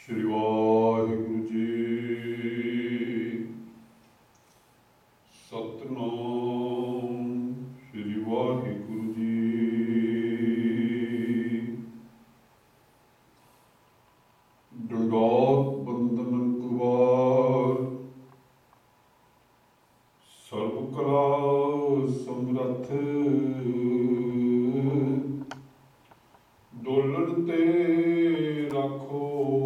श्री वाहिगुरु जी। सतनाम श्री वाहिगुरु जी। दंडौत बंदन कुवार सर्व कला समरथ डोलन ते राखो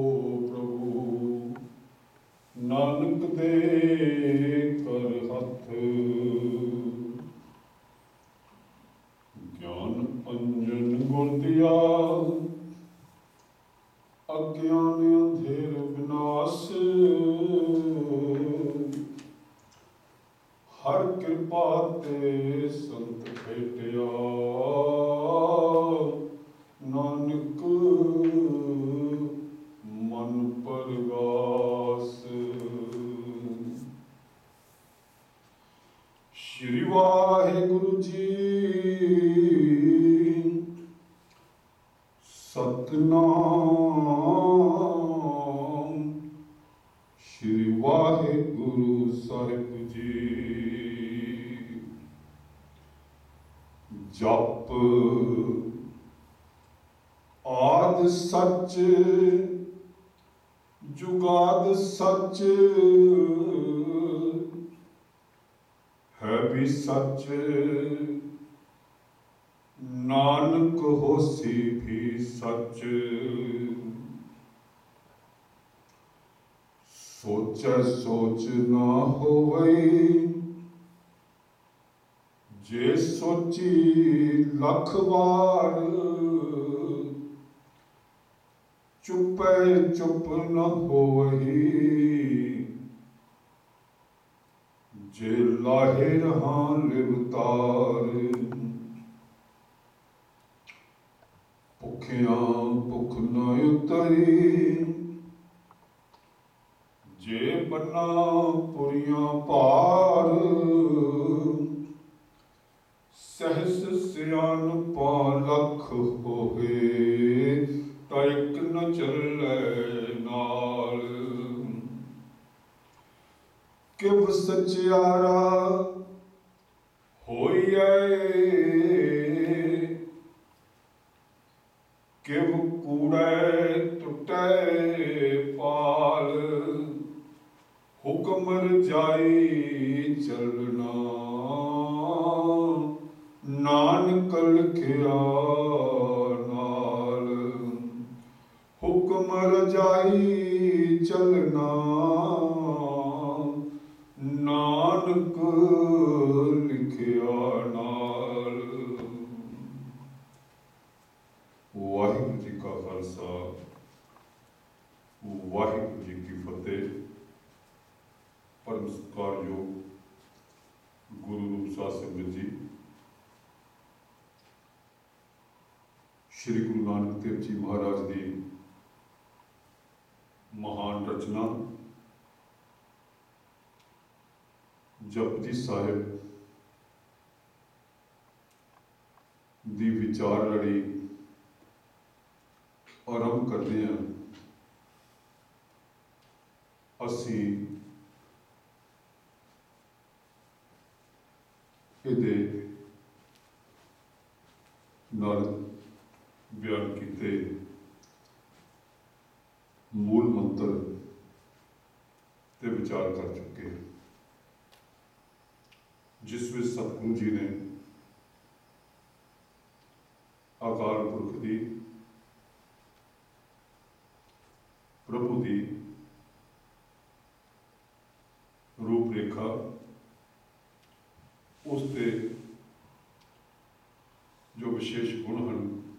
नानक दे कर हथ। ज्ञान अंजन गुण दिया अज्ञान अंधेर विनाश। हर कृपा ते संत भेटिया नानक मन परगास। श्री वाहिगुरु जी। सतनाम श्री वाहिगुरु साहिब जी। जप आद सच जुगाद सच है भी सच नानक होसी भी सच। सोचे सोच ना होवई जे सोची लख बार। चुपे चुप न होवही जे लाहे रहा लिवतार। भुखिया भुख न उतरी जे बना पुरिया पार। सहस सियान पालख होवे ताइक न चले नाल। किव सचियारा होइए किव कूड़े टुटे पाल। हुक्म रजाई चलना नानक लिखिया नाल। हुक्म रजाई चलना नानक लिखिया नाल। वाहिगुरु जी का खालसा वाहिगुरु जी की फतेह। परम सत्कारयोग गुरु रूप साध संगत जी, श्री गुरु नानक देव जी महाराज की महान रचना जपजी साहिब दी विचार लड़ी आरंभ करते हैं। असी इहदे नाल बयान किए मूल मंत्र ते विचार कर चुके हैं, जिस में सतगुरु जी ने अकाल पुरख की प्रभु की रूपरेखा उसके जो विशेष गुण हैं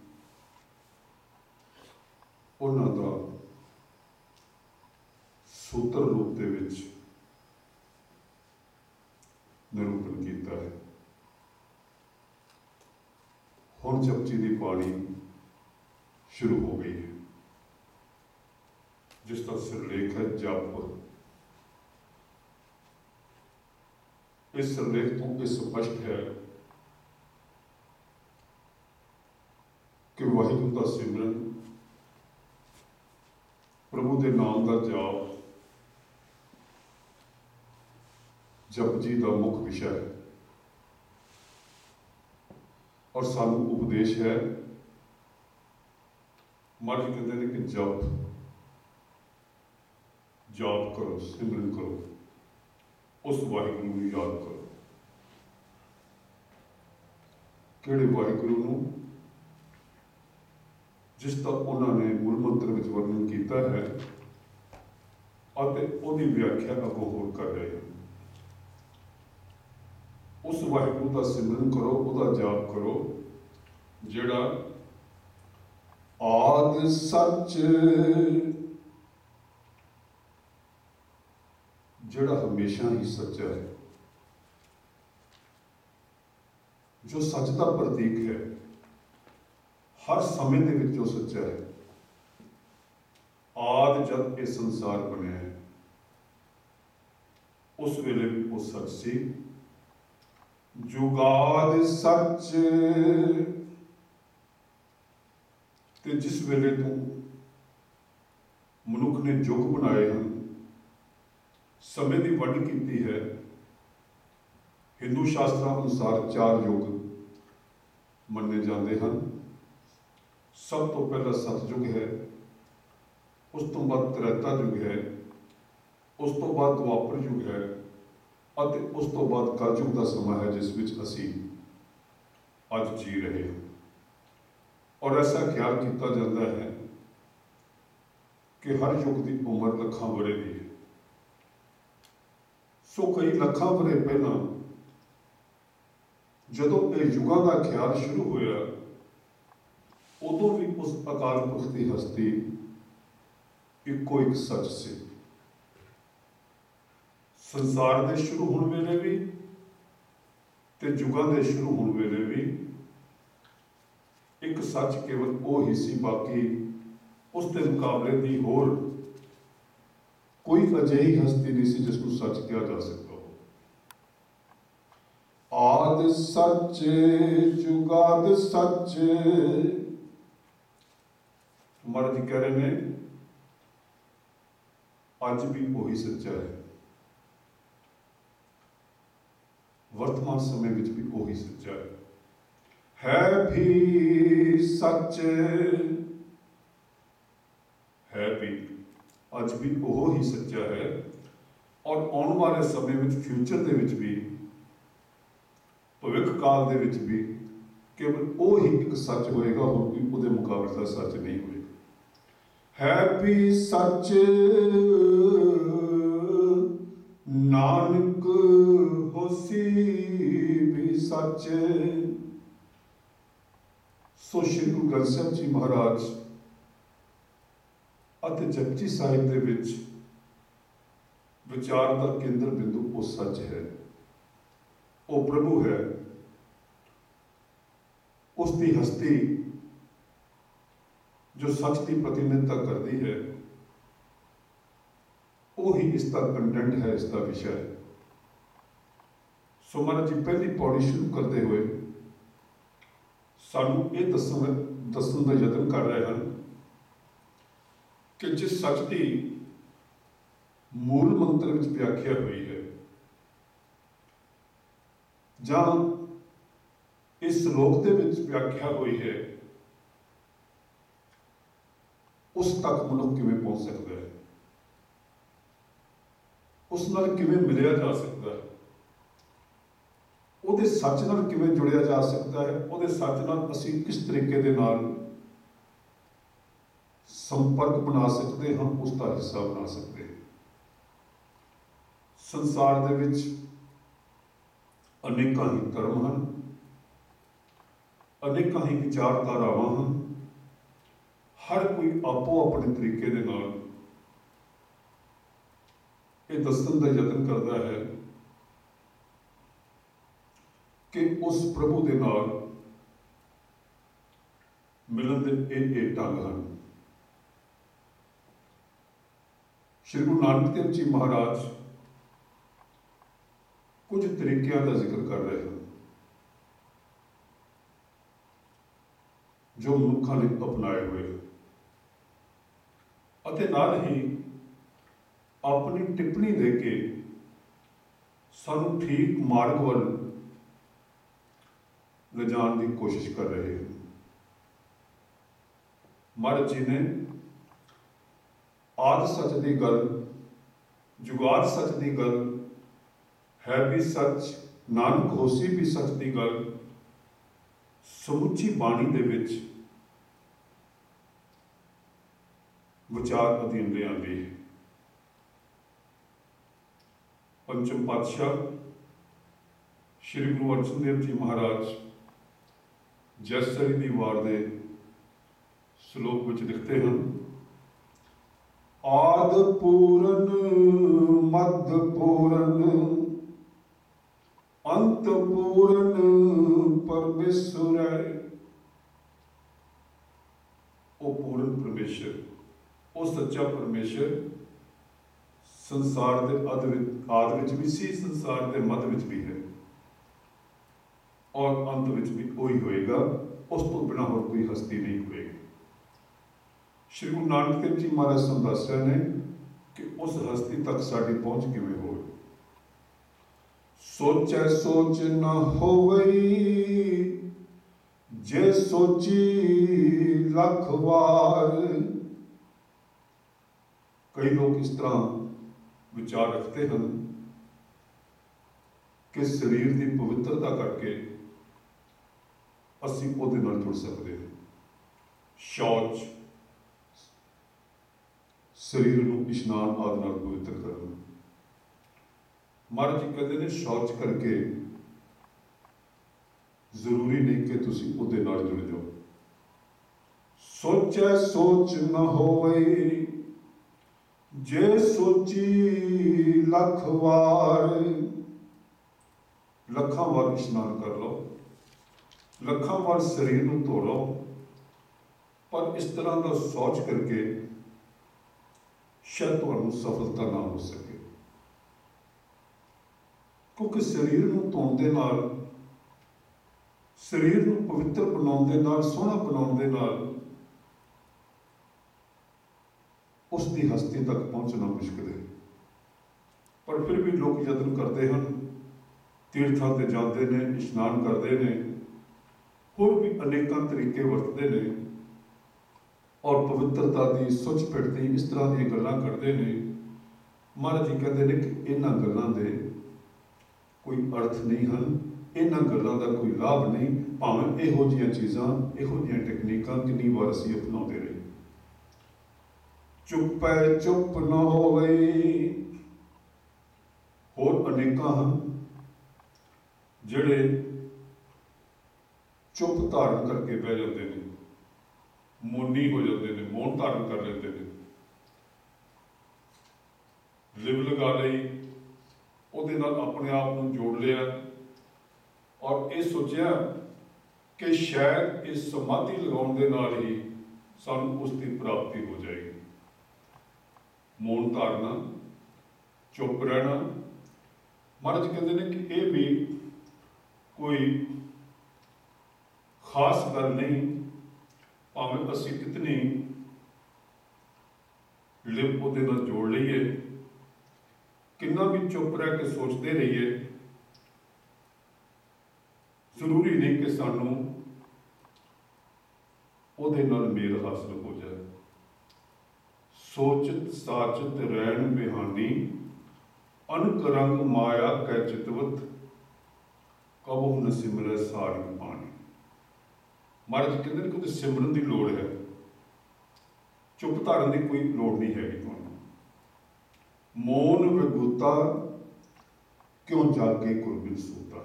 उन्हां दा सूत्र रूप दे विच निरूपण किया है। हुण जपजी की बाणी शुरू हो गई है, जिसका सिरलेख है जप। इस सिरलेख तो यह स्पष्ट है कि वाहिगुरु का सिमरन प्रभु के नाम का जाप जपजी का मुख्य विषय है और सानू उपदेश है। महाराज कहते हैं कि जप जाप करो, सिमरन करो, उस वाहिगुरू को याद करो। किहड़े वाहिगुरू नूं जिसका उन्होंने मूल मंत्र में वर्णन किया है और उसकी व्याख्या अगों होर कर रहे हैं। उस वाहिगुरू का सिमरन करो, उसका जाप करो जिहड़ा आद सच, जिहड़ा हमेशा ही सच्चा है, जो सच का प्रतीक है, हर समय दे विच जो सच्चा है। आद जब ये संसार बनया है उस वेले भी वो सच सी। जुगाद सच, ते जिस वेले तो मनुख ने युग बनाए हैं, समय की वंड की है। हिंदू शास्त्रों अनुसार 4 युग मन्ने जाते हैं। सब तो पहला सतयुग है, उस तो बाद त्रेता युग है, उस तो बाद द्वापर युग है और उस तो बाद कलयुग का समा है जिस विच असी अज जी रहे हैं। और ऐसा ख्याल किया जाता है कि हर युग की उम्र लखां वरे की है। सो कई लखां वरे पहला जदों ये युगों का ख्याल शुरू होया उदों भी उस अकाल पुरख की हस्ती इको एक सच से। संसार के शुरू होने वेले भी ते युगों के शुरू होने वेले भी एक सच केवल वो ही सी, बाकी उसके मुकाबले की होर कोई अजिही हस्ती नहीं सी जिसको सच कहा जा सकता हो। आद सच जुगाद सच, महाराज जी कह रहे हैं अज भी वही सच्चा है, वर्तमान समय में भी वही सच्चा है भी सच है भी अज भी वो ही सच्चा है। और आने वाले समय में फ्यूचर के विच भी भविख काल के विच भी केवल वो ही एक सच होएगा, होर कोई उसके मुकाबले का सच नहीं होएगा। है भी सच नानक होसी भी सच। सो श्री गुरु ग्रंथ साहिब जी महाराज ਅਤੇ जपजी साहिब ਦੇ ਵਿੱਚ विचार का केंद्र बिंदु वो सच है, वो प्रभु है। उसकी हस्ती जो सच की प्रतिनिधित्व करती है वो ही इसका कंटेंट है, इसका विषय है। सो महाराज जी पहली पौड़ी शुरू करते हुए सानू ये दसन का यत्न कर रहे हैं कि जिस सच की मूल मंत्र में व्याख्या हुई है जहां इस श्लोक के व्याख्या हुई है, उस तक मनुख किवें पहुंच सकता है, उस नाल किवें मिलिया जा सकता है, ਉਹਦੇ सच नाल किवें जुड़िया जा सकता है, ਉਹਦੇ सच नाल असीं किस तरीके दे नाल संपर्क बना सकते हैं, उसका हिस्सा बना सकते हैं। संसार दे विच अनेकां ही धर्म हैं, अनेकां ही विचारधारावां हैं। हर कोई आपो अपने तरीके दे नाल ये दसन का यत्न करता है कि उस प्रभु के नाल मिलन के ये ढंग हैं। श्री गुरु नानक देव जी महाराज कुछ तरीकों का जिक्र कर रहे हैं जो मनुखों ने अपनाए हुए। ਅਤੇ ਨਾਲ ਹੀ ਆਪਣੀ ਟਿੱਪਣੀ ਦੇ ਕੇ ਸਾਨੂੰ ਠੀਕ ਮਾਰਗ ਵੱਲ ਲਿਜਾਣ ਦੀ ਕੋਸ਼ਿਸ਼ ਕਰ ਰਹੇ ਹਨ। ਮਹਾਰਾਜ ਜੀ ਨੇ ਆਦਿ ਸੱਚ ਦੀ ਗੱਲ, ਜੁਗਾਦ ਸੱਚ ਦੀ ਗੱਲ, ਹੈ ਵੀ ਸੱਚ, ਨਾਨਕ ਹੋਸੀ ਵੀ ਸੱਚ ਦੀ ਗੱਲ ਸਮੁੱਚੀ ਬਾਣੀ ਦੇ ਵਿੱਚ ਵਿਚਾਰ ਅਧੀਨ ਲਿਆਂਦੀ ਹੈ। ਪੰਚਮ ਪਾਤਸ਼ਾਹ ਸ਼੍ਰੀ ਗੁਰੂ ਅਰਜਨ ਦੇਵ ਜੀ ਮਹਾਰਾਜ ਜੈਸਰੀ ਦੀ ਵਾਰ ਦੇ ਸ਼ਲੋਕ ਵਿੱਚ ਲਿਖਦੇ ਹਨ, ਆਦ ਪੂਰਨ ਮਧ ਪੂਰਨ ਅੰਤ ਪੂਰਨ ਪਰਮੇਸ਼ਰ ਹੈ। ਉਹ ਪੂਰਨ ਪਰਮੇਸ਼ਰ, ਉਹ ਸੱਚਾ ਪਰਮੇਸ਼ਰ ਸੰਸਾਰ ਦੇ ਆਦ ਵਿੱਚ ਵੀ ਸੀ, ਸੰਸਾਰ ਦੇ ਮੱਧ ਵਿੱਚ ਵੀ ਹੈ ਔਰ ਅੰਤ ਵਿੱਚ ਵੀ ਉਹੀ ਹੋਏਗਾ। ਉਸ ਤੋਂ ਬਿਨਾਂ ਹੋਰ ਕੋਈ ਹਸਤੀ ਨਹੀਂ ਹੋਏਗੀ। ਸ਼੍ਰੀ ਗੁਰੂ ਨਾਨਕ ਦੇਵ ਜੀ ਮਹਾਰਾਜ ਸਾਨੂੰ ਦੱਸ ਰਹੇ ਨੇ ਕਿ ਉਸ ਹਸਤੀ ਤੱਕ ਸਾਡੀ ਪਹੁੰਚ ਕਿਵੇਂ ਹੋਵੇ। ਸੋਚੈ ਸੋਚ ਨਾ ਹੋਵਈ, ਜੇ ਸੋਚੀ ਲੱਖ ਵਾਰ। ਕਈ ਲੋਕ ਇਸ ਤਰ੍ਹਾਂ ਵਿਚਾਰ ਰੱਖਦੇ ਹਨ ਕਿ ਸਰੀਰ ਦੀ ਪਵਿੱਤਰਤਾ ਕਰਕੇ ਅਸੀਂ ਉਹਦੇ ਨਾਲ ਜੁੜ ਸਕਦੇ ਹਾਂ। ਸ਼ੌਚ, ਸਰੀਰ ਨੂੰ ਇਸ਼ਨਾਨ ਆਦਿ ਨਾਲ ਪਵਿੱਤਰ ਕਰਨਾ। ਮਹਾਰਾਜ ਜੀ ਕਹਿੰਦੇ ਨੇ ਸ਼ੌਚ ਕਰਕੇ ਜ਼ਰੂਰੀ ਨਹੀਂ ਕਿ ਤੁਸੀਂ ਉਹਦੇ ਨਾਲ ਜੁੜ ਜਾਓ। ਸੋਚੈ ਸੋਚ ਨਾ ਹੋਵੇ, ਜੇ ਸੋਚੀ ਲੱਖ ਵਾਰ। ਲੱਖਾਂ ਵਾਰ ਇਸ਼ਨਾਨ ਕਰ ਲਓ, ਲੱਖਾਂ ਵਾਰ ਸਰੀਰ ਨੂੰ ਧੋ ਲਓ, ਪਰ ਇਸ ਤਰ੍ਹਾਂ ਦਾ ਸੋਚ ਕਰਕੇ ਸ਼ਾਇਦ ਤੁਹਾਨੂੰ ਸਫਲਤਾ ਨਾ ਹੋ ਸਕੇ। ਕਿਉਂਕਿ ਸਰੀਰ ਨੂੰ ਧੋਣ ਦੇ ਨਾਲ, ਸਰੀਰ ਨੂੰ ਪਵਿੱਤਰ ਬਣਾਉਣ ਦੇ ਨਾਲ, ਸੋਹਣਾ ਬਣਾਉਣ ਦੇ ਨਾਲ ਉਸ ਦੀ ਹਸਤੀ ਤੱਕ ਪਹੁੰਚਣਾ ਮੁਸ਼ਕਿਲ ਹੈ। ਪਰ ਫਿਰ ਵੀ ਲੋਕ ਯਤਨ ਕਰਦੇ ਹਨ, ਤੀਰਥਾਂ ਤੇ ਜਾਂਦੇ ਨੇ, ਇਸ਼ਨਾਨ ਕਰਦੇ ਨੇ, ਹੋਰ ਵੀ ਅਨੇਕਾਂ ਤਰੀਕੇ ਵਰਤਦੇ ਨੇ ਔਰ ਪਵਿੱਤਰਤਾ ਦੀ ਸੁੱਚ ਪਿੱਟ ਦੀ ਇਸ ਤਰ੍ਹਾਂ ਦੀਆਂ ਗੱਲਾਂ ਕਰਦੇ ਨੇ। ਮਹਾਰਾਜ ਜੀ ਕਹਿੰਦੇ ਨੇ ਕਿ ਇਹਨਾਂ ਗੱਲਾਂ ਦੇ ਕੋਈ ਅਰਥ ਨਹੀਂ ਹਨ, ਇਹਨਾਂ ਗੱਲਾਂ ਦਾ ਕੋਈ ਲਾਭ ਨਹੀਂ। ਭਾਵੇਂ ਇਹੋ ਜਿਹੀਆਂ ਚੀਜ਼ਾਂ, ਇਹੋ ਜਿਹੀਆਂ ਟੈਕਨੀਕਾਂ ਕਿੰਨੀ ਵਾਰ ਅਸੀਂ ਅਪਣਾਉਂਦੇ ਰਹੇ। ਚੁੱਪੈ ਚੁੱਪ ਨਾ ਹੋਵੇ। ਹੋਰ ਅਨੇਕਾਂ ਹਨ ਜਿਹੜੇ ਚੁੱਪ ਧਾਰਨ ਕਰਕੇ ਬਹਿ ਜਾਂਦੇ ਨੇ, ਮੌਨੀ ਹੋ ਜਾਂਦੇ ਨੇ, ਮੌਨ ਧਾਰਨ ਕਰ ਲੈਂਦੇ ਨੇ। ਲਿਵ ਲਗਾ ਲਈ, ਉਹਦੇ ਨਾਲ ਆਪਣੇ ਆਪ ਨੂੰ ਜੋੜ ਲਿਆ ਔਰ ਇਹ ਸੋਚਿਆ ਕਿ ਸ਼ਾਇਦ ਇਸ ਸਮਾਧੀ ਲਗਾਉਣ ਦੇ ਨਾਲ ਹੀ ਸਾਨੂੰ ਉਸ ਦੀ ਪ੍ਰਾਪਤੀ ਹੋ ਜਾਏਗੀ। ਮੌਨ ਧਾਰਨਾ, ਚੁੱਪ ਰਹਿਣਾ। ਮਹਾਰਾਜ ਕਹਿੰਦੇ ਨੇ ਕਿ ਇਹ ਵੀ ਕੋਈ ਖਾਸ ਗੱਲ ਨਹੀਂ। ਭਾਵੇਂ ਅਸੀਂ ਕਿਤਨੀ ਲਿਪ ਉਹਦੇ ਨਾਲ ਜੋੜ ਲਈਏ, ਕਿੰਨਾ ਵੀ ਚੁੱਪ ਰਹਿ ਕੇ ਸੋਚਦੇ ਰਹੀਏ, ਜ਼ਰੂਰੀ ਨਹੀਂ ਕਿ ਸਾਨੂੰ ਉਹਦੇ ਨਾਲ ਮੇਲ ਹਾਸਲ ਹੋ ਜਾਏ। ਸੋਚਤ ਸਾਚਤ ਰਹਿਣ ਬਿਹਾਨੀ, ਅਨਕ ਰੰਗ ਮਾਇਆ ਕੈ ਚਿਤਵਤ, ਕਬਹੁ ਨ ਸਿਮਰੈ ਸਾਰਿ ਪਾਣੀ। ਮਹਾਰਾਜ ਕਹਿੰਦੇ ਨੇ ਕਿ ਉਹਦੇ ਸਿਮਰਨ ਦੀ ਲੋੜ ਹੈ, ਚੁੱਪ ਧਾਰਨ ਦੀ ਕੋਈ ਲੋੜ ਨਹੀਂ ਹੈਗੀ ਤੁਹਾਨੂੰ। ਮੌਨ ਵਿਗੂਤਾ ਕਿਉਂ ਜਾਗੇ ਗੁਰਬਿਨ ਸੂਤਾ।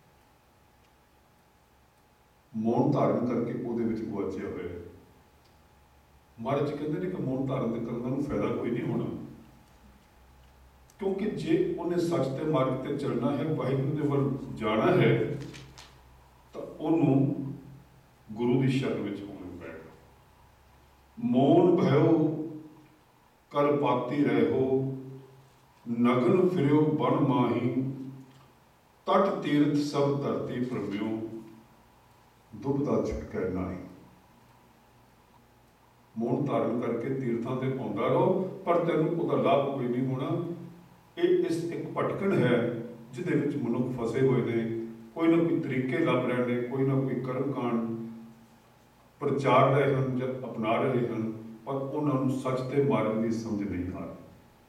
ਮੌਨ ਧਾਰਨ ਕਰਕੇ ਉਹਦੇ ਵਿੱਚ ਗੁਆਚਿਆ ਹੋਇਆ। ਮਹਾਰਾਜ ਜੀ ਕਹਿੰਦੇ ਨੇ ਕਿ ਮੌਨ ਧਾਰਨ ਦੇ ਕਰਨ ਨੂੰ ਫਾਇਦਾ ਕੋਈ ਨਹੀਂ ਹੋਣਾ, ਕਿਉਂਕਿ ਜੇ ਉਹਨੇ ਸੱਚ ਦੇ ਮਾਰਗ ਤੇ ਚੱਲਣਾ ਹੈ, ਵਾਹਿਗੁਰੂ ਦੇ ਵੱਲ ਜਾਣਾ ਹੈ, ਤਾਂ ਉਹਨੂੰ ਗੁਰੂ ਦੀ ਸ਼ਰਨ ਵਿੱਚ ਹੋਣਾ ਪਏਗਾ। ਮੌਨ ਭਇਓ ਕਰ ਪਾਤੀ ਰਹਿਓ, ਨਗਨ ਫਿਰਿਓ ਬਨ ਮਾਹੀ, ਤਟ ਤੀਰਥ ਸਭ ਧਰਤੀ ਭ੍ਰਮਿਓ, ਦੁਬਦਾ ਛੁਟਕੈ ਨਾਹੀ। ਮੌਨ ਧਾਰਨ ਕਰਕੇ ਤੀਰਥਾਂ ਤੇ ਪਾਉਂਦਾ ਰਹੋ, ਪਰ ਤੈਨੂੰ ਉਹਦਾ ਲਾਭ ਕੋਈ ਨਹੀਂ ਹੋਣਾ। ਇਹ ਇਸ ਇੱਕ ਭਟਕਣ ਹੈ ਜਿਹਦੇ ਵਿੱਚ ਮਨੁੱਖ ਫਸੇ ਹੋਏ ਨੇ, ਕੋਈ ਨਾ ਕੋਈ ਤਰੀਕੇ ਲੱਭ ਰਹੇ ਨੇ, ਕੋਈ ਨਾ ਕੋਈ ਕਰਮ ਕਾਂਡ ਪ੍ਰਚਾਰ ਰਹੇ ਹਨ ਜਾਂ ਅਪਣਾ ਰਹੇ ਹਨ, ਪਰ ਉਹਨਾਂ ਨੂੰ ਸੱਚ ਤੇ ਮਾਰਗ ਦੀ ਸਮਝ ਨਹੀਂ ਆ ਰਹੀ।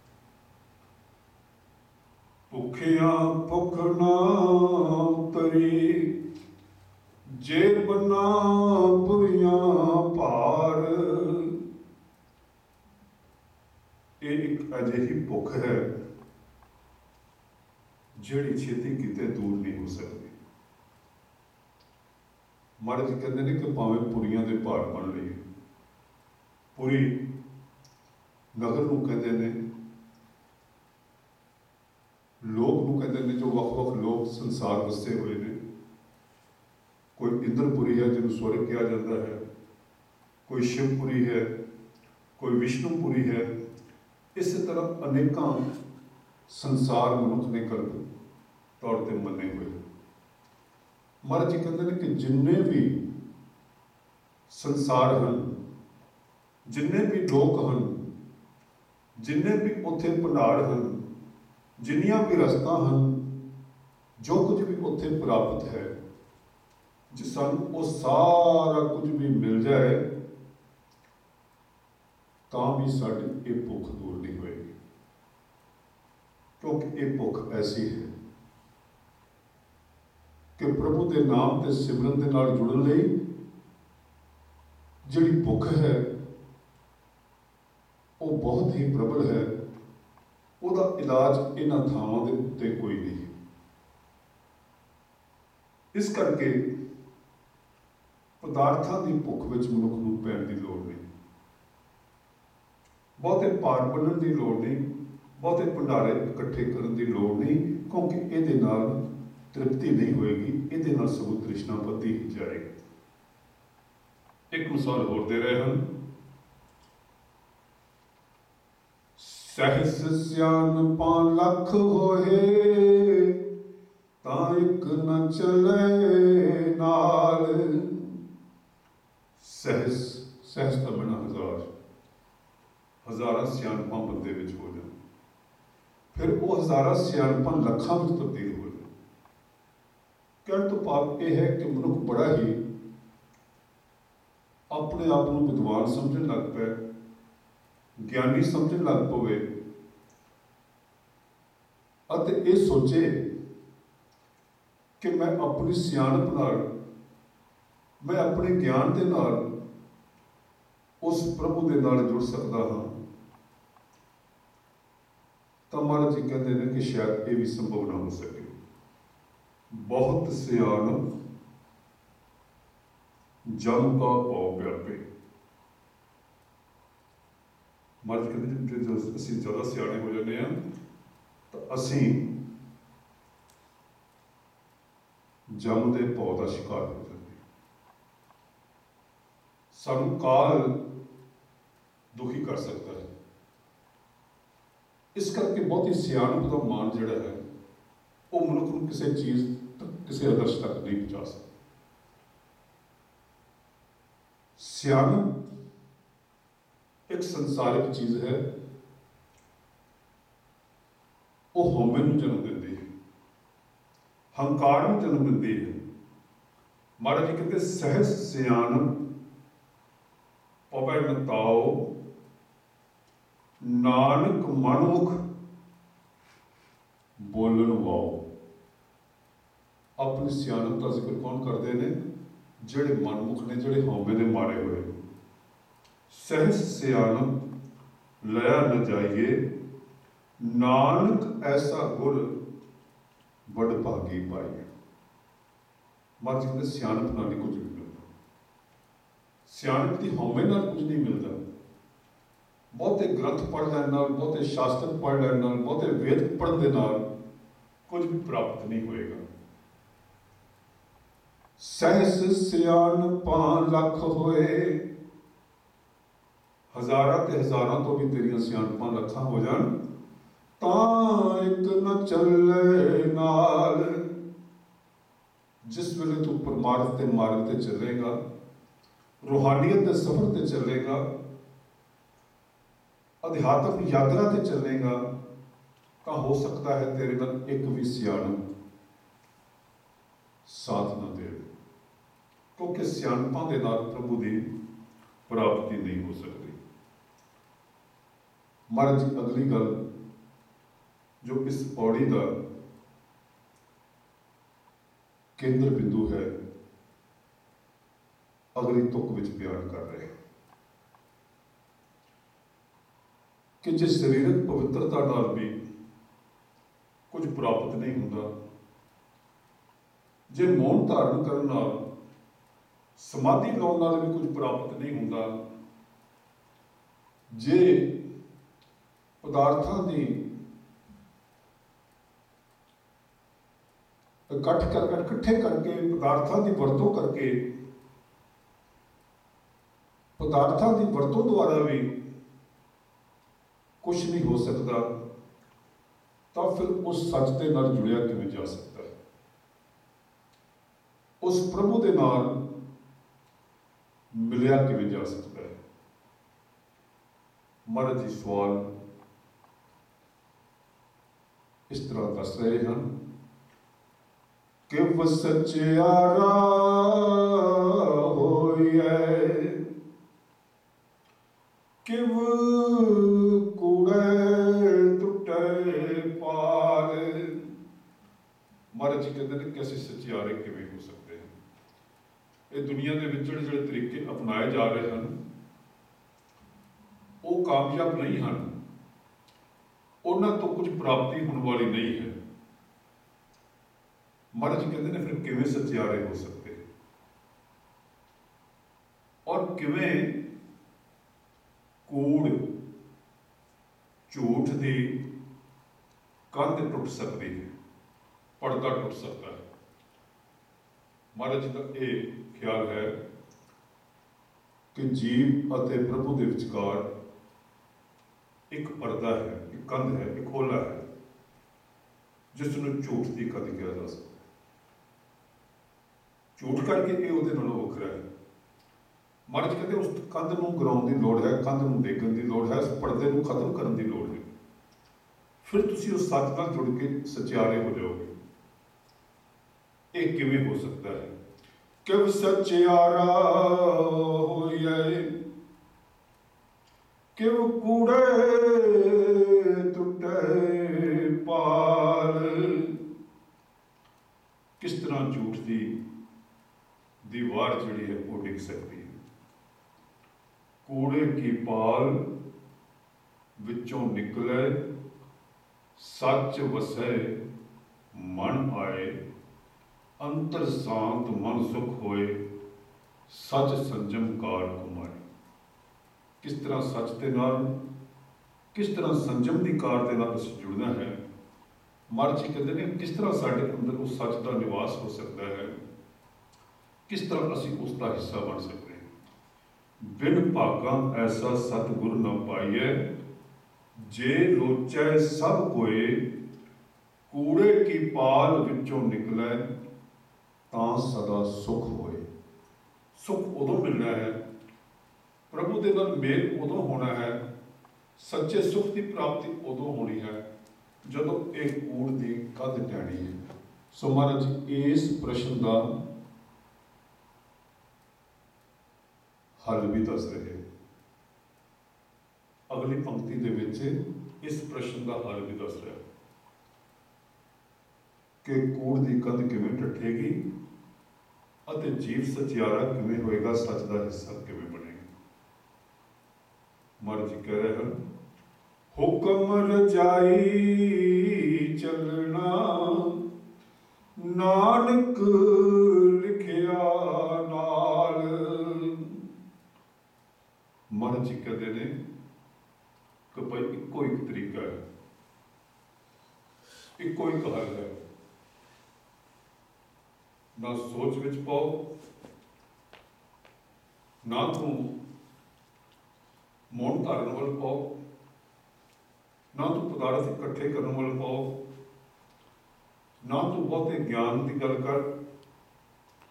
ਭੁੱਖਿਆਂ ਭੁੱਖ ਨਾ ਉਤਰੀ, ਜੇ ਬਨਾ ਬੁਰੀਆਂ ਭਾਰ। ਇਹ ਇੱਕ ਅਜਿਹੀ ਭੁੱਖ ਹੈ ਜਿਹੜੀ ਛੇਤੀ ਕਿਤੇ ਦੂਰ ਨਹੀਂ ਹੋ ਸਕਦੀ। ਮਹਾਰਾਜ ਜੀ ਕਹਿੰਦੇ ਨੇ ਕਿ ਭਾਵੇਂ ਪੁਰੀਆਂ ਦੇ ਭਾਰ ਬਣ ਲਈਏ, ਪੁਰੀ ਨਗਰ ਨੂੰ ਕਹਿੰਦੇ ਨੇ, ਲੋਕ ਨੂੰ ਕਹਿੰਦੇ ਨੇ, ਜੋ ਵੱਖ-ਵੱਖ ਲੋਕ ਸੰਸਾਰ ਵਸੇ ਹੋਏ ਨੇ। ਕੋਈ ਇੰਦਰਪੁਰੀ ਹੈ ਜਿਹਨੂੰ ਸਵਰਗ ਕਿਹਾ ਜਾਂਦਾ ਹੈ, ਕੋਈ ਸ਼ਿਵਪੁਰੀ ਹੈ, ਕੋਈ ਵਿਸ਼ਨੂਪੁਰੀ ਹੈ। ਇਸੇ ਤਰ੍ਹਾਂ ਅਨੇਕਾਂ ਸੰਸਾਰ ਮਨੁੱਖ ਨੇ ਕਲਪ ਤੌਰ ਤੇ ਮੰਨੇ ਹੋਏ। ਮਹਾਰਾਜ ਜੀ ਕਹਿੰਦੇ ਨੇ ਕਿ ਜਿੰਨੇ ਵੀ ਸੰਸਾਰ ਹਨ, ਜਿੰਨੇ ਵੀ ਲੋਕ ਹਨ, ਜਿੰਨੇ ਵੀ ਉੱਥੇ ਭੰਡਾਰ ਹਨ, ਜਿੰਨੀਆਂ ਵੀ ਰਸਤਾਂ ਹਨ, ਜੋ ਕੁਝ ਵੀ ਉੱਥੇ ਪ੍ਰਾਪਤ ਹੈ, ਜੇ ਸਾਨੂੰ ਉਹ ਸਾਰਾ ਕੁਝ ਵੀ ਮਿਲ ਜਾਏ ਤਾਂ ਵੀ ਸਾਡੀ ਇਹ ਭੁੱਖ ਦੂਰ ਨਹੀਂ ਹੋਏਗੀ। ਕਿਉਂਕਿ ਇਹ ਭੁੱਖ ਐਸੀ ਹੈ ਕਿ ਪ੍ਰਭੂ ਦੇ ਨਾਮ ਤੇ ਸਿਮਰਨ ਦੇ ਨਾਲ ਜੁੜਨ ਲਈ ਜਿਹੜੀ ਭੁੱਖ ਹੈ ਉਹ ਬਹੁਤ ਹੀ ਪ੍ਰਬਲ ਹੈ। ਉਹਦਾ ਇਲਾਜ ਇਹਨਾਂ ਥਾਵਾਂ ਦੇ ਉੱਤੇ ਕੋਈ ਨਹੀਂ। ਇਸ ਕਰਕੇ ਪਦਾਰਥਾਂ ਦੀ ਭੁੱਖ ਵਿੱਚ ਮਨੁੱਖ ਨੂੰ ਪੈਣ ਦੀ ਲੋੜ ਨਹੀਂ, ਬਹੁਤੇ ਭਾਰ ਬੰਨ੍ਹਣ ਦੀ ਲੋੜ ਨਹੀਂ, ਬਹੁਤੇ ਭੰਡਾਰੇ ਇਕੱਠੇ ਕਰਨ ਦੀ ਲੋੜ ਨਹੀਂ, ਕਿਉਂਕਿ ਇਹਦੇ ਨਾਲ ਤ੍ਰਿਪਤੀ ਨਹੀਂ ਹੋਏਗੀ, ਇਹਦੇ ਨਾਲ ਸਗੋਂ ਤ੍ਰਿਸ਼ਨਾ ਵੱਧਦੀ ਹੀ ਜਾਏਗੀ। ਇੱਕ ਮਿਸਾਲ ਹੋਰ ਦੇ ਰਹੇ ਹਨ। ਸਹਿਸ ਸਿਆਣਪਾਂ ਲੱਖ ਹੋਏ, ਤਾਂ ਇੱਕ ਨ ਚਲੇ ਨਾਲ। ਸਹਿਸ ਦਾ ਬਣਾ ਹਜ਼ਾਰਾਂ ਸਿਆਣਪਾਂ ਬੰਦੇ ਵਿੱਚ ਹੋ ਜਾਣ, ਫਿਰ ਉਹ ਹਜ਼ਾਰਾਂ ਸਿਆਣਪਾਂ ਲੱਖਾਂ ਵਿੱਚ ਤਬਦੀਲ ਹੋ ਜਾਣ। ਕਹਿਣ ਤੋਂ ਭਾਵ ਇਹ ਹੈ ਕਿ ਮਨੁੱਖ ਬੜਾ ਹੀ ਆਪਣੇ ਆਪ ਨੂੰ ਵਿਦਵਾਨ ਸਮਝਣ ਲੱਗ ਪਿਆ, ਗਿਆਨੀ ਸਮਝਣ ਲੱਗ ਪਵੇ ਅਤੇ ਇਹ ਸੋਚੇ ਕਿ ਮੈਂ ਆਪਣੀ ਸਿਆਣਪ ਨਾਲ, ਮੈਂ ਆਪਣੇ ਗਿਆਨ ਦੇ ਨਾਲ ਉਸ ਪ੍ਰਭੂ ਦੇ ਨਾਲ ਜੁੜ ਸਕਦਾ ਹਾਂ। ਤਾਂ ਮਹਾਰਾਜ ਜੀ ਕਹਿੰਦੇ ਨੇ ਕਿ ਸ਼ਾਇਦ ਇਹ ਵੀ ਸੰਭਵ ਨਾ ਹੋ ਸਕੇ। ਬਹੁਤ ਸਿਆਣਪ ਜਮ ਕਾ ਭਉ ਵਿਆਪੇ। ਮਹਾਰਾਜ ਕਹਿੰਦੇ ਜੇ ਅਸੀਂ ਜ਼ਿਆਦਾ ਸਿਆਣੇ ਹੋ ਜਾਂਦੇ ਹਾਂ ਤਾਂ ਅਸੀਂ ਜਮ ਦੇ ਭਉ ਦਾ ਸ਼ਿਕਾਰ ਹੋ ਜਾਂਦੇ। ਸਾਨੂੰ ਕਾਲ ਦੁਖੀ ਕਰ ਸਕਦਾ ਹੈ। ਇਸ ਕਰਕੇ ਬਹੁਤੀ ਸਿਆਣਪ ਦਾ ਮਾਨ ਜਿਹੜਾ ਹੈ ਉਹ ਮਨੁੱਖ ਨੂੰ ਕਿਸੇ ਚੀਜ਼ ਤੱਕ, ਕਿਸੇ ਆਦਰਸ਼ ਤੱਕ ਨਹੀਂ ਪਹੁੰਚਾ ਸਕਦਾ। ਸਿਆਣਪ ਇੱਕ ਸੰਸਾਰਿਕ ਚੀਜ਼ ਹੈ, ਉਹ ਹਉਮੈ ਨੂੰ ਜਨਮ ਦਿੰਦੀ ਹੈ, ਹੰਕਾਰ ਨੂੰ ਜਨਮ ਦਿੰਦੀ ਹੈ। ਮਹਾਰਾਜ ਜੀ ਕਹਿੰਦੇ ਸਹਿਸ ਸਿਆਣਪ ਪਵੈ ਨ ਤਾਉ, ਨਾਨਕ ਮਨਮੁਖ ਬੋਲਣ ਵਾਓ। ਆਪਣੀ ਸਿਆਣਪ ਦਾ ਜ਼ਿਕਰ ਕੌਣ ਕਰਦੇ ਨੇ? ਜਿਹੜੇ ਮਨਮੁਖ ਨੇ, ਜਿਹੜੇ ਹਉਮੈ ਦੇ ਮਾਰੇ ਹੋਏ। ਸਹਿਸ ਸਿਆਣਪ ਲਿਆ ਨ ਜਾਈਏ, ਨਾਨਕ ਐਸਾ ਗੁਰ ਬੜ ਭਾਗੀ ਪਾਈਏ। ਮਹਾਰਾਜ ਕਹਿੰਦੇ ਸਿਆਣਪ ਨਾਲ ਨਹੀਂ ਕੁਝ ਵੀ ਮਿਲਦਾ, ਸਿਆਣਪ ਦੀ ਹਉਮੈ ਨਾਲ ਕੁਝ ਨਹੀਂ ਮਿਲਦਾ। ਬਹੁਤੇ ਗ੍ਰੰਥ ਪੜ੍ਹ ਲੈਣ ਨਾਲ, ਬਹੁਤੇ ਸ਼ਾਸਤਰ ਪੜ੍ਹ ਲੈਣ ਨਾਲ, ਬਹੁਤੇ ਵੇਦ ਪੜ੍ਹਨ ਦੇ ਨਾਲ ਕੁਝ ਵੀ ਪ੍ਰਾਪਤ ਨਹੀਂ ਹੋਏਗਾ। ਸਹਿਸ ਸਿਆਣਪਾਂ ਲੱਖ ਹੋਏ, ਹਜ਼ਾਰਾਂ ਤੇ ਹਜ਼ਾਰਾਂ ਤੋਂ ਵੀ ਤੇਰੀਆਂ ਸਿਆਣਪਾਂ ਲੱਖਾਂ ਹੋ ਜਾਣ ਤਾਂ ਇੱਕ ਨ ਚੱਲੇ ਨਾਲ। ਜਿਸ ਵੇਲੇ ਤੂੰ ਪਰਮਾਰਥ ਦੇ ਮਾਰਗ ਤੇ ਚੱਲੇਗਾ, ਰੂਹਾਨੀਅਤ ਦੇ ਸਫ਼ਰ ਤੇ ਚੱਲੇਗਾ, ਅਧਿਆਤਮ ਯਾਤਰਾ ਤੇ ਚੱਲੇਗਾ ਤਾਂ ਹੋ ਸਕਦਾ ਹੈ ਤੇਰੇ ਨਾਲ ਇੱਕ ਵੀ ਸਿਆਣਪ ਸਾਥ ਨਾ ਦੇਵੇ, ਕਿਉਂਕਿ ਸਿਆਣਪਾਂ ਦੇ ਨਾਲ ਪ੍ਰਭੂ ਦੀ ਪ੍ਰਾਪਤੀ ਨਹੀਂ ਹੋ ਸਕਦੀ। ਮਹਾਰਾਜ ਜੀ ਅਗਲੀ ਗੱਲ ਜੋ ਇਸ ਪੌੜੀ ਦਾ ਕੇਂਦਰ ਬਿੰਦੂ ਹੈ, ਅਗਲੀ ਤੁਕ ਵਿੱਚ ਬਿਆਨ ਕਰ ਰਹੇ ਕਿ ਜੇ ਸਰੀਰਕ ਪਵਿੱਤਰਤਾ ਨਾਲ ਵੀ ਕੁਝ ਪ੍ਰਾਪਤ ਨਹੀਂ ਹੁੰਦਾ, ਜੇ ਮੌਨ ਧਾਰਨ ਕਰਨ ਨਾਲ, ਸਮਾਧੀ ਲਾਉਣ ਨਾਲ ਵੀ ਕੁਝ ਪ੍ਰਾਪਤ ਨਹੀਂ ਹੁੰਦਾ, ਜੇ ਪਦਾਰਥਾਂ ਦੀ ਇਕੱਠੇ ਕਰਕੇ ਪਦਾਰਥਾਂ ਦੀ ਵਰਤੋਂ ਕਰਕੇ, ਪਦਾਰਥਾਂ ਦੀ ਵਰਤੋਂ ਦੁਆਰਾ ਵੀ ਕੁਝ ਨਹੀਂ ਹੋ ਸਕਦਾ, ਤਾਂ ਫਿਰ ਉਸ ਸੱਚ ਦੇ ਨਾਲ ਜੁੜਿਆ ਕਿਵੇਂ ਜਾ ਸਕਦਾ ਹੈ? ਉਸ ਪ੍ਰਭੂ ਦੇ ਨਾਲ ਮਿਲਿਆ ਕਿਵੇਂ ਜਾ ਸਕਦਾ ਹੈ? ਮਹਾਰਾਜ ਜੀ ਸਵਾਲ ਇਸ ਤਰ੍ਹਾਂ ਦੱਸ ਰਹੇ ਹਨ ਕਿ ਸੱਚਿਆਰਾ ਹੋਈਐ, ਕਿਵ ਕੂੜੇ ਟੁੱਟੇ ਪਾਰ। ਮਹਾਰਾਜ ਜੀ ਕਹਿੰਦੇ ਨੇ ਕਿ ਅਸੀਂ ਸੱਚਿਆਰੇ ਕਿਵੇਂ ਹੋ ਸਕਦੇ ਹਾਂ? ਇਹ ਦੁਨੀਆ ਦੇ ਵਿੱਚ ਜਿਹੜੇ ਤਰੀਕੇ ਅਪਣਾਏ ਜਾ ਰਹੇ ਹਨ ਉਹ ਕਾਮਯਾਬ ਨਹੀਂ ਹਨ, ਉਹਨਾਂ ਤੋਂ ਕੁਝ ਪ੍ਰਾਪਤੀ ਹੋਣ ਵਾਲੀ ਨਹੀਂ ਹੈ। ਮਹਾਰਾਜ ਜੀ ਕਹਿੰਦੇ ਨੇ ਫਿਰ ਕਿਵੇਂ ਸੱਚਿਆਰੇ ਹੋ ਸਕਦੇ, ਔਰ ਕਿਵੇਂ ਕੂੜ ਝੂਠ ਦੀ ਕੰਧ ਟੁੱਟ ਸਕਦੀ ਹੈ, ਪਰਦਾ ਟੁੱਟ ਸਕਦਾ ਹੈ। ਮਹਾਰਾਜ ਜੀ ਦਾ ਇਹ ਖਿਆਲ ਹੈ ਕਿ ਜੀਵ ਅਤੇ ਪ੍ਰਭੂ ਦੇ ਵਿਚਕਾਰ ਇੱਕ ਪਰਦਾ ਹੈ, ਇੱਕ ਕੰਧ ਹੈ, ਇੱਕ ਖੋਲਾ ਹੈ, ਜਿਸ ਨੂੰ ਝੂਠ ਦੀ ਕੰਧ ਕਿਹਾ ਜਾ ਸਕਦਾ। ਝੂਠ ਕਰਕੇ ਇਹ ਉਹਦੇ ਨਾਲੋਂ ਵੱਖਰਾ ਹੈ। ਮਹਾਰਾਜ ਕਹਿੰਦੇ ਉਸ ਕੰਧ ਨੂੰ ਗਿਰਾਉਣ ਦੀ ਲੋੜ ਹੈ, ਕੰਧ ਨੂੰ ਡੇਗਣ ਦੀ ਲੋੜ ਹੈ, ਉਸ ਪਰਦੇ ਨੂੰ ਖਤਮ ਕਰਨ ਦੀ ਲੋੜ ਹੈ। ਫਿਰ ਤੁਸੀਂ ਉਸ ਸੱਚ ਨਾਲ ਜੁੜ ਕੇ ਸੱਚਿਆਰੇ ਹੋ ਜਾਓਗੇ। ਇਹ ਕਿਵੇਂ ਹੋ ਸਕਦਾ ਹੈ? ਕਿਵ ਸੱਚਿਆਰਾ ਹੋਈਐ, ਕਿਵ ਕੂੜੇ ਟੁੱਟੇ ਪਾਰ। ਕਿਸ ਤਰ੍ਹਾਂ ਝੂਠ ਦੀ ਦੀਵਾਰ ਜਿਹੜੀ ਹੈ ਉਹ ਡਿੱਗ ਸਕਦੀ ਹੈ? ਕੂੜੇ ਕੀ ਪਾਲ ਵਿੱਚੋਂ ਨਿਕਲੇ, ਸੱਚ ਵਸੈ ਮਨ ਆਏ, ਅੰਤਰ ਸ਼ਾਂਤ ਮਨ ਸੁਖ ਹੋਏ, ਸੱਚ ਸੰਜਮ ਕਾਰ ਕਮਾਏ। ਕਿਸ ਤਰ੍ਹਾਂ ਸੱਚ ਦੇ ਨਾਲ, ਕਿਸ ਤਰ੍ਹਾਂ ਸੰਜਮ ਦੀ ਕਾਰ ਦੇ ਨਾਲ ਅਸੀਂ ਜੁੜਨਾ ਹੈ? ਮਹਾਰਾਜ ਜੀ ਕਹਿੰਦੇ ਨੇ ਕਿਸ ਤਰ੍ਹਾਂ ਸਾਡੇ ਅੰਦਰ ਉਸ ਸੱਚ ਦਾ ਨਿਵਾਸ ਹੋ ਸਕਦਾ ਹੈ, ਕਿਸ ਤਰ੍ਹਾਂ ਅਸੀਂ ਉਸ ਦਾ ਹਿੱਸਾ ਬਣ ਸਕਦੇ ਹਾਂ। ਬਿਨ ਭਾਗਾਂ ਐਸਾ ਸਤਿਗੁਰ ਨਾ ਪਾਈਐ, ਜੇ ਲੋਚੈ ਸਭ ਕੋਏ, ਕੂੜੇ ਕੀ ਪਾਲ ਵਿੱਚੋਂ ਨਿਕਲੈ, ਤਾਂ ਸਦਾ ਸੁਖ ਹੋਏ। ਸੁਖ ਉਦੋਂ ਮਿਲਣਾ ਹੈ, ਪ੍ਰਭੂ ਦੇ ਨਾਲ ਮੇਲ ਉਦੋਂ ਹੋਣਾ ਹੈ, ਸੱਚੇ ਸੁਖ ਦੀ ਪ੍ਰਾਪਤੀ ਉਦੋਂ ਹੋਣੀ ਹੈ ਜਦੋਂ ਇਹ ਕੂੜ ਦੀ ਕੰਧ ਢਹਿਣੀ ਹੈ। ਸੋ ਮਹਾਰਾਜ ਜੀ ਇਸ ਪ੍ਰਸ਼ਨ ਦਾ ਹੱਲ ਵੀ ਦੱਸ ਰਹੇ। ਅਗਲੀ ਪੰਕਤੀ ਦੇ ਵਿੱਚ ਇਸ ਪ੍ਰਸ਼ਨ ਦਾ ਹੱਲ ਵੀ ਦੱਸ ਰਿਹਾ ਕਿ ਕੂੜ ਦੀ ਕੰਧ ਕਿਵੇਂ ਟੱਟੇਗੀ ਅਤੇ ਜੀਵ ਸੱਚਿਆਰਾ ਕਿਵੇਂ ਹੋਏਗਾ, ਸੱਚ ਦਾ ਹਿੱਸਾ ਕਿਵੇਂ ਬਣੇਗਾ। ਮਹਾਰਾਜ ਜੀ ਕਹਿ ਰਹੇ ਹਨ, ਹੁਕਮ ਰਜਾਈ ਚੱਲਣਾ, ਨਾਨਕ ਲਿਖਿਆ ਨਾਲ। ਮਹਾਰਾਜ ਜੀ ਕਹਿੰਦੇ ਨੇ ਕਿ ਭਾਈ ਇੱਕੋ ਇੱਕ ਤਰੀਕਾ ਹੈ, ਇੱਕੋ ਇੱਕ ਹੱਲ ਹੈ। ਨਾ ਸੋਚ ਵਿੱਚ ਪਾਓ, ਨਾ ਤੂੰ ਮੌਨ ਧਾਰਨ ਵੱਲ ਪਾਓ, ਨਾ ਤੂੰ ਪਦਾਰਥ ਇਕੱਠੇ ਕਰਨ ਵੱਲ ਪਾਓ, ਨਾ ਤੂੰ ਬਹੁਤੇ ਗਿਆਨ ਦੀ ਗੱਲ ਕਰ,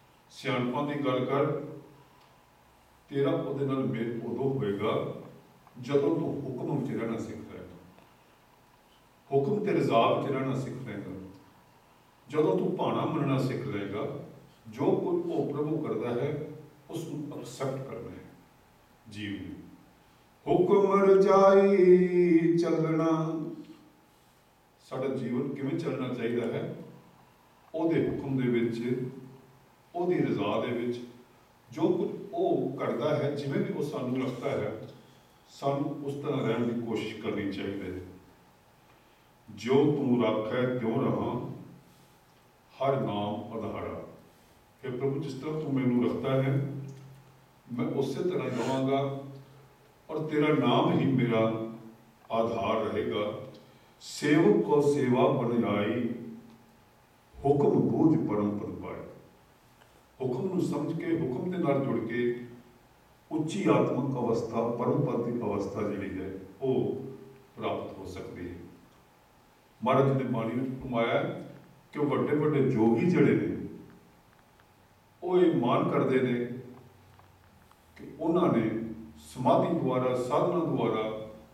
ਸਿਆਣਪਾਂ ਦੀ ਗੱਲ ਕਰ। ਤੇਰਾ ਉਹਦੇ ਨਾਲ ਮੇਲ ਉਦੋਂ ਹੋਏਗਾ ਜਦੋਂ ਤੂੰ ਹੁਕਮ ਵਿੱਚ ਰਹਿਣਾ ਸਿੱਖ ਲਏਗਾ, ਹੁਕਮ ਤੇ ਰਜ਼ਾ ਵਿੱਚ ਰਹਿਣਾ ਸਿੱਖ ਲਏਗਾ, ਜਦੋਂ ਤੂੰ ਭਾਣਾ ਮੰਨਣਾ ਸਿੱਖ ਲਏਗਾ, ਜੋ ਕੁਝ ਉਹ ਪ੍ਰਭੂ ਕਰਦਾ ਹੈ ਉਸ ਨੂੰ ਐਕਸੈਪਟ ਕਰਨਾ ਹੈ ਜੀਵ ਨੂੰ। ਹੁਕਮ ਰਜਾਈ ਚੱਲਣਾ, ਸਾਡਾ ਜੀਵਨ ਕਿਵੇਂ ਚੱਲਣਾ ਚਾਹੀਦਾ ਹੈ? ਉਹਦੇ ਹੁਕਮ ਦੇ ਵਿੱਚ, ਉਹਦੀ ਰਜ਼ਾ ਦੇ ਵਿੱਚ। ਜੋ ਕੁਝ ਉਹ ਕਰਦਾ ਹੈ, ਜਿਵੇਂ ਵੀ ਉਹ ਸਾਨੂੰ ਰੱਖਦਾ ਹੈ, ਸਾਨੂੰ ਉਸ ਤਰ੍ਹਾਂ ਰਹਿਣ ਦੀ ਕੋਸ਼ਿਸ਼ ਕਰਨੀ ਚਾਹੀਦੀ ਹੈ। ਜੋ ਤੂੰ ਰੱਖੈ ਤਿਉ ਰਹਾਂ, ਹਰ ਨਾਮ ਆਧਾਰਾ। ਕਿ ਪ੍ਰਭੂ ਜਿਸ ਤਰ੍ਹਾਂ ਤੂੰ ਮੈਨੂੰ ਰੱਖਦਾ ਹੈ, ਮੈਂ ਉਸੇ ਤਰ੍ਹਾਂ ਰਹਾਂਗਾ, ਔਰ ਤੇਰਾ ਨਾਮ ਹੀ ਮੇਰਾ ਆਧਾਰ ਰਹੇਗਾ। ਸੇਵਕ ਕੋ ਸੇਵਾ ਬਣ ਆਈ, ਹੁਕਮ ਬੂਝ ਪਰਮ ਪਦ ਪਾਏ। ਹੁਕਮ ਨੂੰ ਸਮਝ ਕੇ, ਹੁਕਮ ਦੇ ਨਾਲ ਜੁੜ ਕੇ ਉੱਚੀ ਆਤਮਿਕ ਅਵਸਥਾ, ਪਰਮ ਪਦ ਦੀ ਅਵਸਥਾ ਜਿਹੜੀ ਹੈ ਉਹ ਪ੍ਰਾਪਤ ਹੋ ਸਕਦੀ ਹੈ। ਮਹਾਰਾਜ ਜੀ ਨੇ ਬਾਣੀ ਵਿੱਚ ਫਰਮਾਇਆ ਕਿ ਵੱਡੇ ਵੱਡੇ ਜੋਗੀ ਜਿਹੜੇ ਨੇ ਉਹ ਇਹ ਮਾਨ ਕਰਦੇ ਨੇ ਕਿ ਉਹਨਾਂ ਨੇ ਸਮਾਧੀ ਦੁਆਰਾ, ਸਾਧਨਾ ਦੁਆਰਾ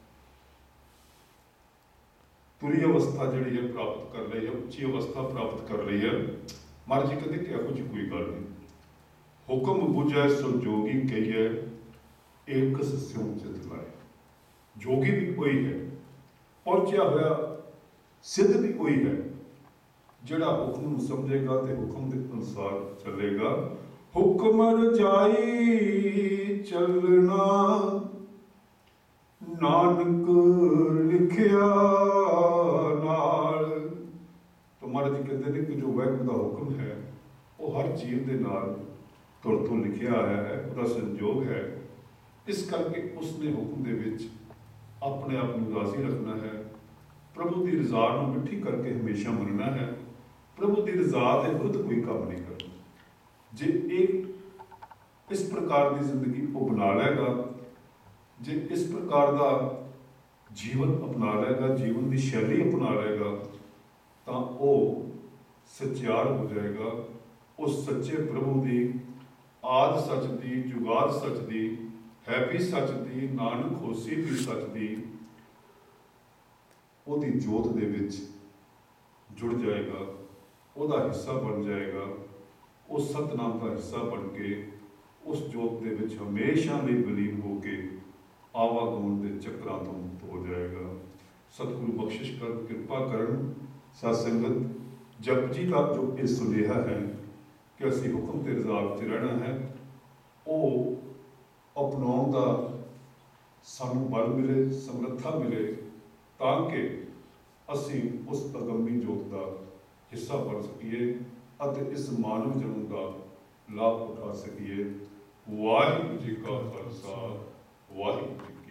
ਤੁਰੀ ਅਵਸਥਾ ਜਿਹੜੀ ਹੈ ਪ੍ਰਾਪਤ ਕਰ ਲਈ ਹੈ, ਉੱਚੀ ਅਵਸਥਾ ਪ੍ਰਾਪਤ ਕਰ ਲਈ ਹੈ। ਮਹਾਰਾਜ ਜੀ ਕਹਿੰਦੇ ਕਿ ਇਹੋ ਜਿਹੀ ਕੋਈ ਗੱਲ ਨਹੀਂ। ਹੁਕਮ ਬੁਝੈ ਸੋ ਜੋਗੀ ਕਹੀਏ, ਏਕ ਸਿਉ ਚਿਤ ਲਾਏ। ਜੋਗੀ ਵੀ ਕੋਈ ਹੈ, ਪਹੁੰਚਿਆ ਹੋਇਆ ਸਿੱਧ ਵੀ ਕੋਈ ਹੈ, ਜਿਹੜਾ ਹੁਕਮ ਨੂੰ ਸਮਝੇਗਾ ਤੇ ਹੁਕਮ ਦੇ ਅਨੁਸਾਰ ਚੱਲੇਗਾ। ਹੁਕਮ ਰਜਾਈ ਚੱਲਣਾ, ਨਾਨਕ ਲਿਖਿਆ ਨਾਲ। ਤਾਂ ਮਹਾਰਾਜ ਜੀ ਕਹਿੰਦੇ ਨੇ ਕਿ ਜੋ ਵਾਹਿਗੁਰੂ ਦਾ ਹੁਕਮ ਹੈ ਉਹ ਹਰ ਜੀਵ ਦੇ ਨਾਲ ਤੁਰ ਤੋਂ ਲਿਖਿਆ ਆਇਆ ਹੈ, ਉਹਦਾ ਸੰਜੋਗ ਹੈ। ਇਸ ਕਰਕੇ ਉਸਨੇ ਹੁਕਮ ਦੇ ਵਿੱਚ ਆਪਣੇ ਆਪ ਨੂੰ ਰਾਜ਼ੀ ਰੱਖਣਾ ਹੈ, ਪ੍ਰਭੂ ਦੀ ਰਜ਼ਾ ਨੂੰ ਮਿੱਠੀ ਕਰਕੇ ਹਮੇਸ਼ਾ ਮੰਨਣਾ ਹੈ, ਪ੍ਰਭੂ ਦੀ ਰਜ਼ਾ ਦੇ ਵਿਰੁੱਧ ਕੋਈ ਕੰਮ ਨਹੀਂ ਕਰਨਾ। ਜੇ ਇਹ ਇਸ ਪ੍ਰਕਾਰ ਦੀ ਜ਼ਿੰਦਗੀ ਉਹ ਬਣਾ ਲਏਗਾ, ਜੇ ਇਸ ਪ੍ਰਕਾਰ ਦਾ ਜੀਵਨ ਅਪਣਾ ਲਏਗਾ, ਜੀਵਨ ਦੀ ਸ਼ੈਲੀ ਅਪਣਾ ਲਏਗਾ, ਤਾਂ ਉਹ ਸੱਚਿਆਰ ਹੋ ਜਾਏਗਾ। ਉਸ ਸੱਚੇ ਪ੍ਰਭੂ ਦੀ, ਆਦਿ ਸੱਚ ਦੀ, ਜੁਗਾਦ ਸੱਚ ਦੀ, ਹੈ ਵੀ ਸੱਚ ਦੀ, ਨਾਨਕ ਹੋਸੀ ਵੀ ਸੱਚ ਦੀ, ਉਹਦੀ ਜੋਤ ਦੇ ਵਿੱਚ ਜੁੜ ਜਾਏਗਾ, ਉਹਦਾ ਹਿੱਸਾ ਬਣ ਜਾਏਗਾ। ਉਹ ਸਤਨਾਮ ਦਾ ਹਿੱਸਾ ਬਣ ਕੇ ਉਸ ਜੋਤ ਦੇ ਵਿੱਚ ਹਮੇਸ਼ਾ ਲਈ ਵਿਲੀਨ ਹੋ ਕੇ ਆਵਾਗਮਨ ਦੇ ਚੱਕਰਾਂ ਤੋਂ ਮੁਕਤ ਹੋ ਜਾਏਗਾ। ਸਤਿਗੁਰੂ ਬਖਸ਼ਿਸ਼ ਕਰਨ, ਕਿਰਪਾ ਕਰਨ। ਸਾਧ ਸੰਗਤ, ਜਪਜੀ ਦਾ ਜੋ ਇਹ ਸੁਨੇਹਾ ਹੈ ਕਿ ਅਸੀਂ ਹੁਕਮ ਤੇ ਰਜ਼ਾ ਵਿੱਚ ਰਹਿਣਾ ਹੈ, ਉਹ ਅਪਣਾਉਣ ਦਾ ਸਾਨੂੰ ਬਲ ਮਿਲੇ, ਸਮਰੱਥਾ ਮਿਲੇ, ਤਾਂ ਕਿ ਅਸੀਂ ਉਸ ਅਗੰਮੀ ਜੋਤ ਦਾ ਹਿੱਸਾ ਬਣ ਸਕੀਏ ਅਤੇ ਇਸ ਮਾਨਵ ਜਨਮ ਦਾ ਲਾਭ ਉਠਾ ਸਕੀਏ। ਵਾਹਿਗੁਰੂ ਜੀ ਕਾ ਖਾਲਸਾ, ਵਾਹਿਗੁਰੂ ਜੀ ਕੀ